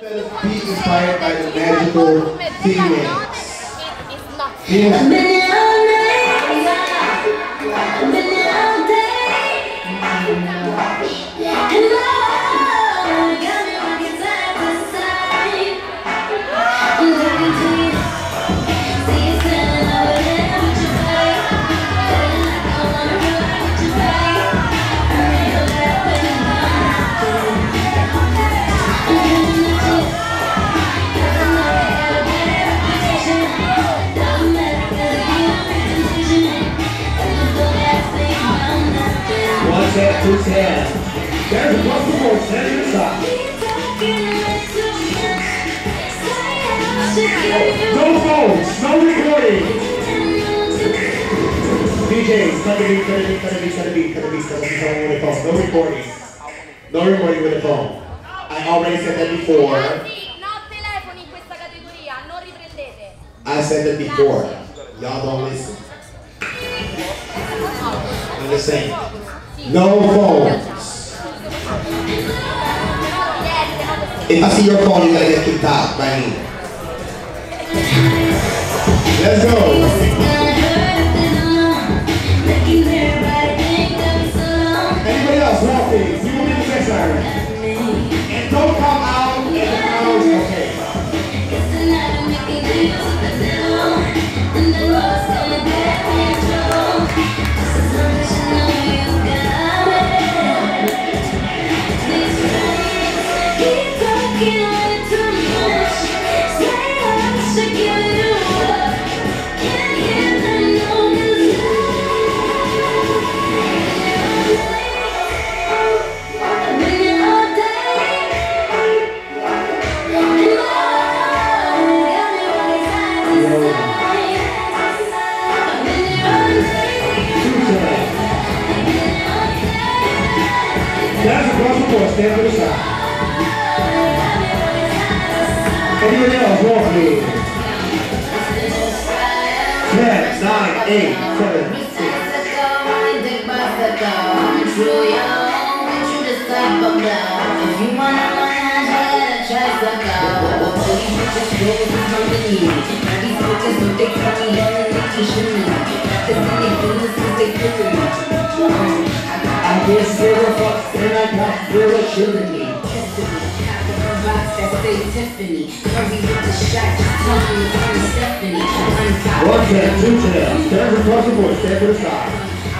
Be inspired by the magical feelings. Set, two hands. There's a plus four, stand your side. No phones, no recording. DJs, cut the beat, cut the beat, cut the beat, cut the beat, cut the beat, cut the beat, with the phone. No recording. No recording with the phone. I already said that before. I said that before. Y'all don't listen. I'm just saying. No phones. If I see your phone, you gotta get kicked out by me. Let's go. Anybody else walking? You will be the next side. And don't come out and the crowd is okay. That's a cross the board, stand to the side. Anybody else walk me? 10, 9, 8, 7, 6. I get zero fucks and I got zero chilling me. One tail, two tails, stand across the board, stand to the side.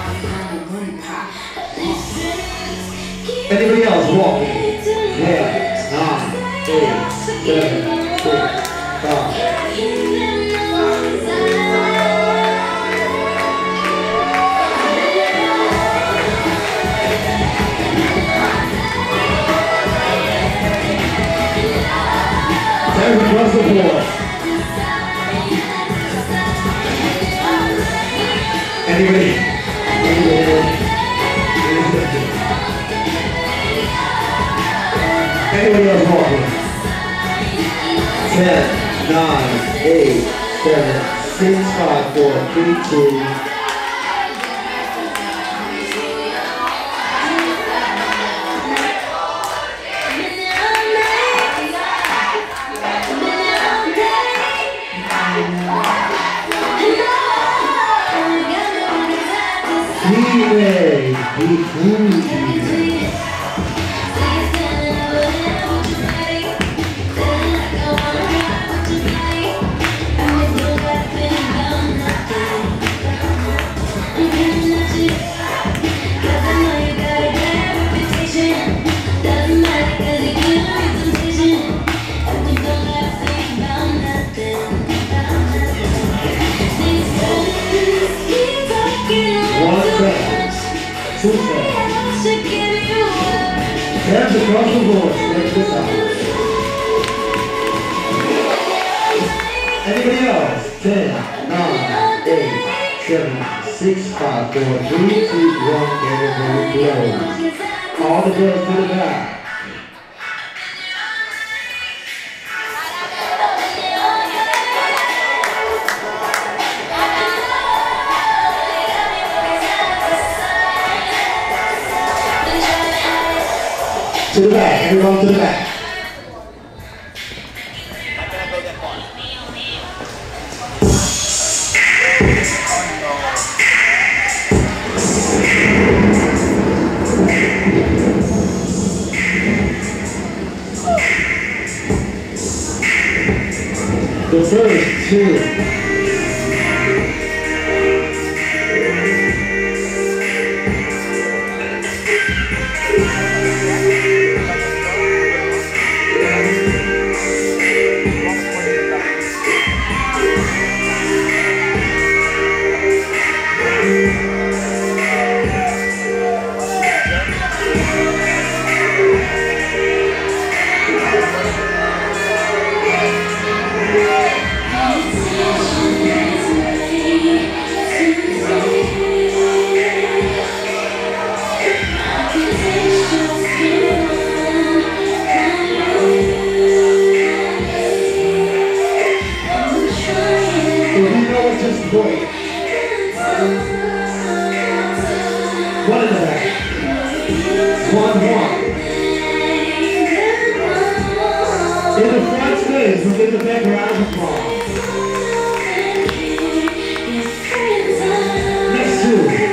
Anybody else walking? 10, 9, 8, 7, 6, 5. There's across the board. Anybody else walking? 10, 9, 8, 7, 6, 5, 4, 3, 2. Hands across the board, stretch this out. Anybody else? 10, 9, 8, 7, 6, 5, 4, 3, 2, 1, everybody close. All the girls to the back. To the back, everyone to the back. 2. Just point. One in the back. 1-1. In the front space, we'll give the back a round of applause. Next two.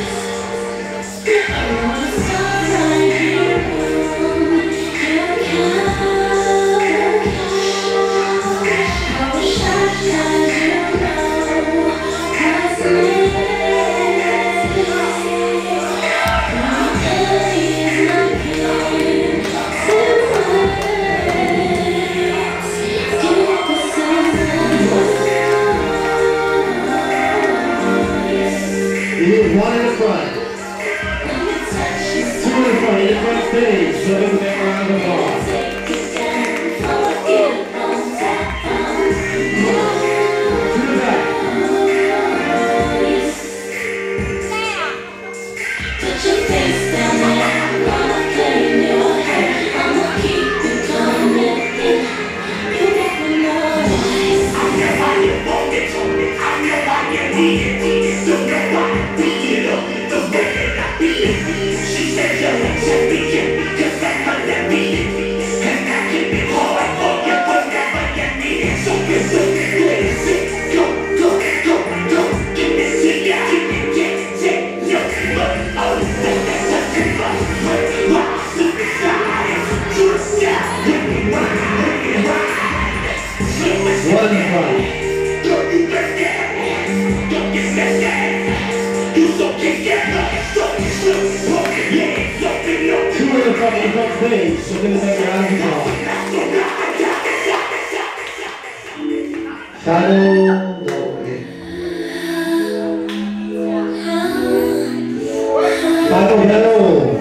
One in the front. Two in the front, in the front stage. So give the back a round of applause. To the back. Put your face down there. I'm gonna play in your head. I'ma keep it coming. You make me know. I know why you want it to me. I know why you need it. You know why. She said you're a champion, just like her that beat it. And I keep it hard for you whenever you need it. So get it, go, go, go, go. Give it to ya, give it, no. But all the things that's touching my way. Why, suicide, suicide, when you ride. One in front. Don't you get that, don't get that. You so kick that. Two in the front stage, so give the back a round of applause. Shadow Logan. Shadow Hello.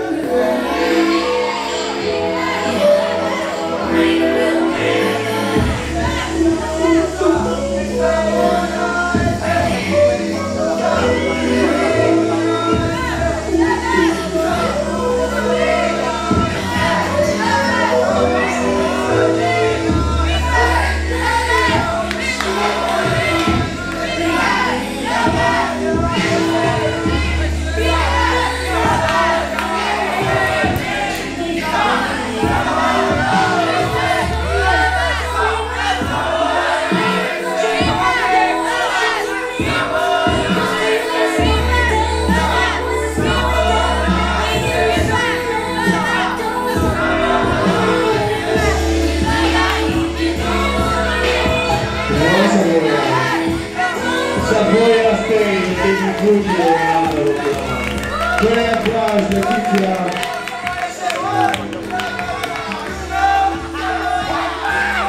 Savoia stage, David Ruggiero, round of applause. Great applause, Letitia.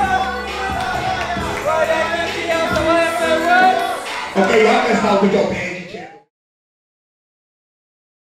Okay, y'all can start with your pain.